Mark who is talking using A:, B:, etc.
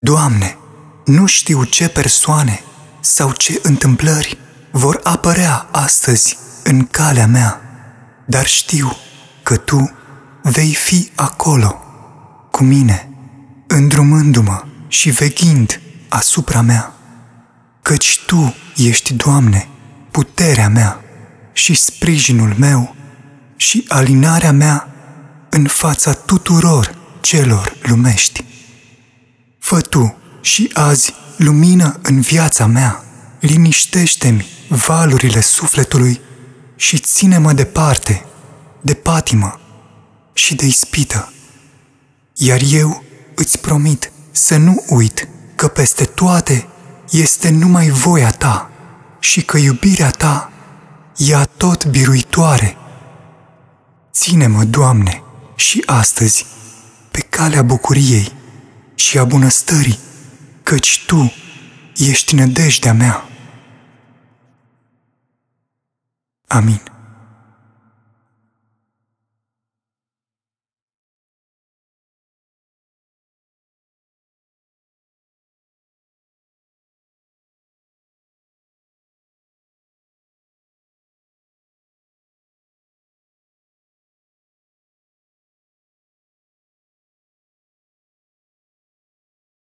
A: Doamne, nu știu ce persoane sau ce întâmplări vor apărea astăzi în calea mea, dar știu că Tu vei fi acolo, cu mine, îndrumându-mă și veghind asupra mea, căci Tu ești, Doamne, puterea mea și sprijinul meu și alinarea mea în fața tuturor celor lumești. Fă Tu și azi lumină în viața mea, liniștește-mi valurile sufletului și ține-mă departe de patimă și de ispită. Iar eu îți promit să nu uit că peste toate este numai voia Ta și că iubirea Ta e atot biruitoare. Ține-mă, Doamne, și astăzi pe calea bucuriei și a bunăstării, căci Tu ești nădejdea mea. Amin.